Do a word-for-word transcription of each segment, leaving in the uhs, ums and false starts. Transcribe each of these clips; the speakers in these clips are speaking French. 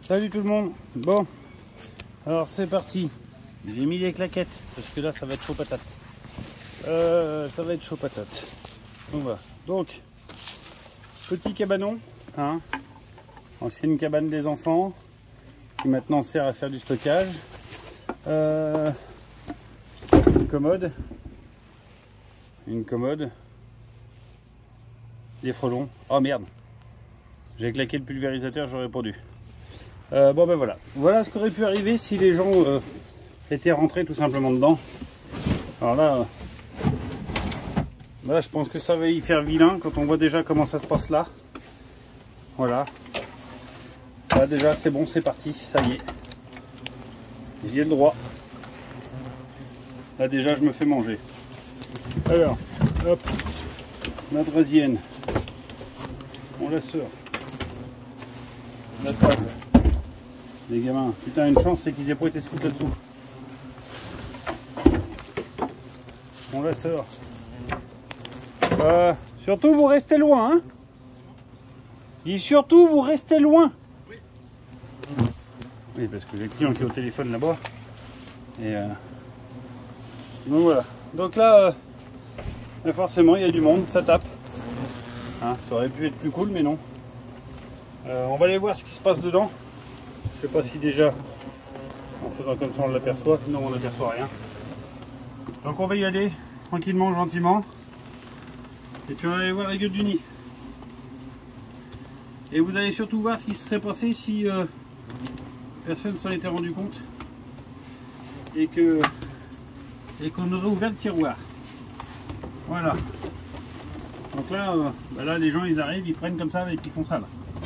Salut tout le monde. Bon, alors c'est parti. J'ai mis les claquettes parce que là ça va être chaud patate. Euh, ça va être chaud patate. Donc voilà. Donc, petit cabanon, hein, ancienne cabane des enfants qui maintenant sert à faire du stockage. Euh, une commode, une commode, des frelons. Oh merde, j'ai claqué le pulvérisateur, j'aurais pas dû. Euh, bon ben voilà, voilà ce qui aurait pu arriver si les gens euh, étaient rentrés tout simplement dedans. Alors là, euh, là je pense que ça va y faire vilain quand on voit déjà comment ça se passe là. Voilà. Là déjà c'est bon, c'est parti, ça y est. J'y ai le droit. Là déjà je me fais manger. Alors, hop, la draisienne. On la sort. La table. Les gamins, putain, une chance c'est qu'ils aient pas été se foutre là-dessous. On la sort. Euh, surtout vous restez loin, hein. Et surtout vous restez loin. Oui. Oui, parce que j'ai le client qui est au téléphone là-bas. Et euh... donc voilà. Donc là, euh... forcément il y a du monde, ça tape. Hein, ça aurait pu être plus cool, mais non. Euh, on va aller voir ce qui se passe dedans. Je sais pas si déjà en faisant comme ça on l'aperçoit, sinon on n'aperçoit rien. Donc on va y aller tranquillement, gentiment. Et puis on va aller voir la gueule du nid. Et vous allez surtout voir ce qui se serait passé si euh, personne ne s'en était rendu compte. Et que et qu'on aurait ouvert le tiroir. Voilà. Donc là, euh, bah là les gens ils arrivent, ils prennent comme ça et puis ils font ça là.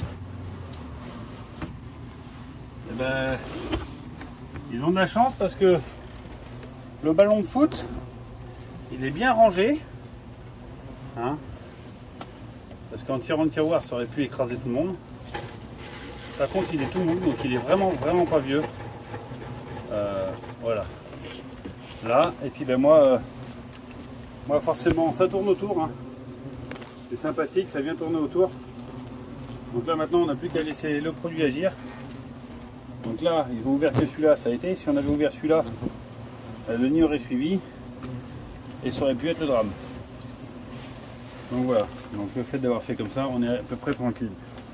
Et ben, ils ont de la chance parce que le ballon de foot il est bien rangé, hein, parce qu'en tirant le tiroir ça aurait pu écraser tout le monde. Par contre il est tout mou, donc il est vraiment vraiment pas vieux. Euh, voilà, là, et puis ben moi euh, moi forcément ça tourne autour, hein. C'est sympathique, ça vient tourner autour. Donc là maintenant on n'a plus qu'à laisser le produit agir. Donc là, ils ont ouvert que celui-là, ça a été. Si on avait ouvert celui-là, le nid aurait suivi. Et ça aurait pu être le drame. Donc voilà. Donc le fait d'avoir fait comme ça, on est à peu près tranquille.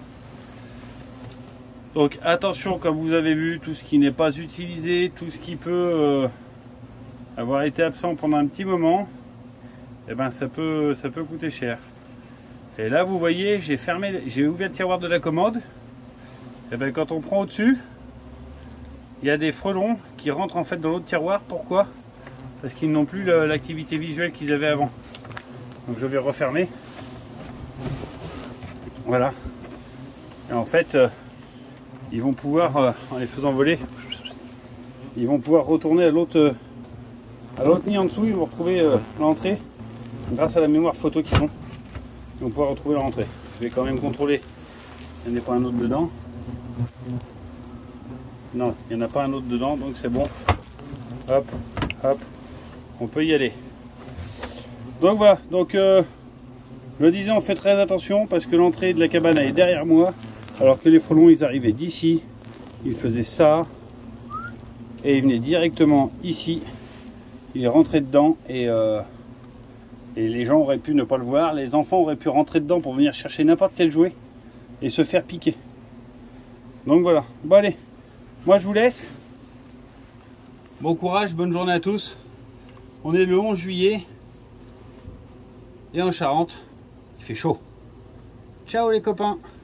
Donc attention, comme vous avez vu, tout ce qui n'est pas utilisé, tout ce qui peut euh, avoir été absent pendant un petit moment, eh ben ça peut, ça peut coûter cher. Et là, vous voyez, j'ai fermé, j'ai ouvert le tiroir de la commode. Et ben quand on prend au-dessus, il y a des frelons qui rentrent en fait dans l'autre tiroir. Pourquoi? Parce qu'ils n'ont plus l'activité visuelle qu'ils avaient avant. Donc je vais refermer. Voilà. Et en fait, euh, ils vont pouvoir, euh, en les faisant voler, ils vont pouvoir retourner à l'autre euh, à l'autre nid en dessous. Ils vont retrouver euh, l'entrée grâce à la mémoire photo qu'ils ont. Ils vont pouvoir retrouver l'entrée. Je vais quand même contrôler. Il n'y en a pas un autre dedans. Non, il n'y en a pas un autre dedans, donc c'est bon. Hop, hop, on peut y aller. Donc voilà, donc euh, je le disais, on fait très attention parce que l'entrée de la cabane est derrière moi, alors que les frelons ils arrivaient d'ici, ils faisaient ça, et ils venaient directement ici, ils rentraient dedans, et, euh, et les gens auraient pu ne pas le voir, les enfants auraient pu rentrer dedans pour venir chercher n'importe quel jouet et se faire piquer. Donc voilà, bon allez. Moi je vous laisse. Bon courage, bonne journée à tous. On est le onze juillet. Et en Charente, il fait chaud. Ciao les copains.